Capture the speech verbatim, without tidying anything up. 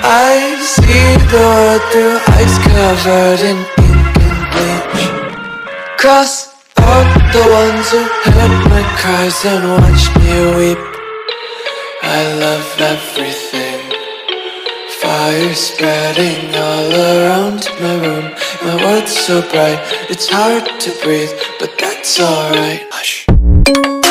I see the world through eyes covered in ink and bleach. Cross out the ones who heard my cries and watched me weep. I love everything. Fire spreading all around my room. My world's so bright, it's hard to breathe, but that's alright. Hush.